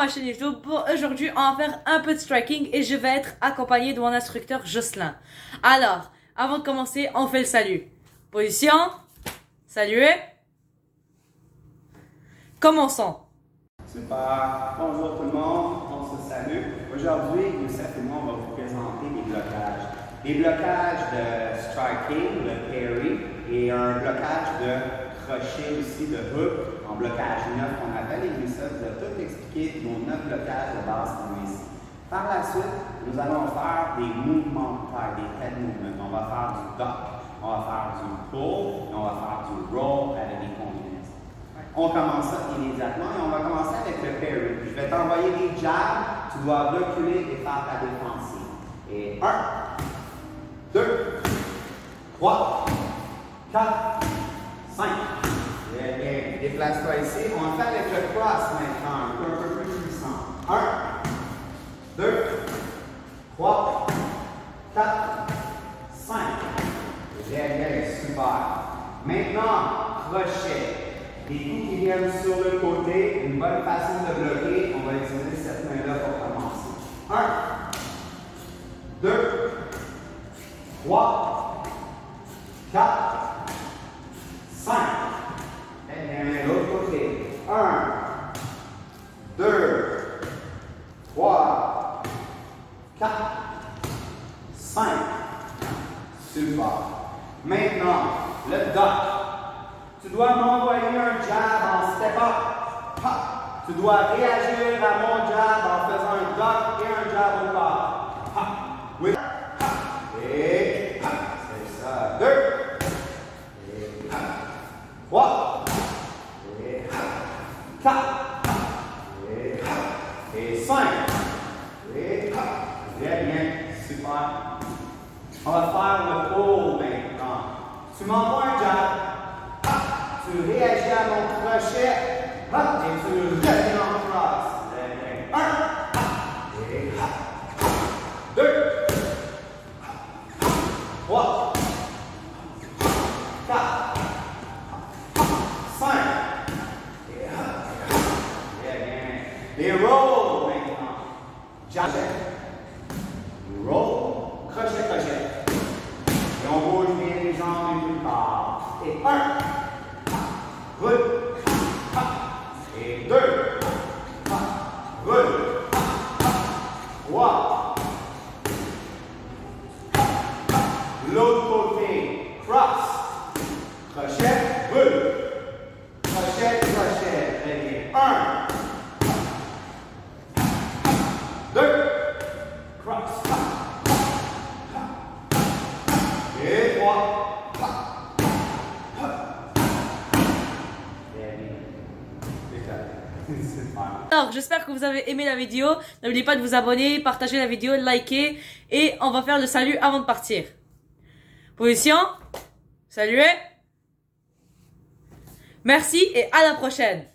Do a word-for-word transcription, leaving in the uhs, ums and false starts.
ma chaîne YouTube. Pour aujourd'hui, on va faire un peu de striking et je vais être accompagnée de mon instructeur Jocelyn. Alors, avant de commencer, on fait le salut. Position, saluer. Commençons. Super. Bonjour tout le monde, on se salue. Aujourd'hui, Youssef et moi, on va vous présenter les blocages. Les blocages de striking, le parry, et un blocage de crochet aussi, de hook, en blocage neuf qu'on appelle. Et Youssef vous a tout expliqué nos neuf blocages de base qu'on a ici. Par la suite, nous allons faire des mouvements de taille, des head movements. On va faire du duck, on va faire du pull, et on va faire du roll avec des combinaisons. On commence ça immédiatement et on va commencer avec le parry. Je vais t'envoyer des jabs, tu dois reculer et faire ta défensive. Et un, deux, trois, quatre, cinq. Bien, bien. Déplace-toi ici. On va faire avec le cross maintenant, un peu, un peu plus puissant. un, deux, trois, quatre, cinq. Bien, bien, super. Maintenant, crochet. Des coups qui viennent sur le côté, une bonne façon de bloquer, on va utiliser cette main-là pour commencer. un, deux, trois, quatre, cinq. Et bien, l'autre côté. un, deux, trois, quatre, cinq. Super. Maintenant, le duck. Tu dois m'envoyer un jab en step up. Ha. Tu dois réagir à mon jab en faisant un duck et un jab au corps. Ha. Oui. Ha. Et ha. C'est ça. Deux. Et ha. Trois. Et ha. Quatre. Et ha. Et cinq. Et ha. Très bien. Super. On va faire le pull maintenant. Tu m'envoies un jab. Tu réagis à mon crochet, hop, et tu reviens en cross. Un, et deux, trois, quatre, cinq, et bien, bien. Les rolls maintenant. Jab, roll, crochet, crochet. Et on bouge bien les jambes et tout le corps. Et un. Roule. Et deux. Roule. Trois. L'autre côté. Cross. Crochet. Roule. Crochet, crochet. Très bien. Un. Deux. Cross. Et trois. Alors, j'espère que vous avez aimé la vidéo. N'oubliez pas de vous abonner, partager la vidéo, liker. Et on va faire le salut avant de partir. Position. Saluer. Merci et à la prochaine.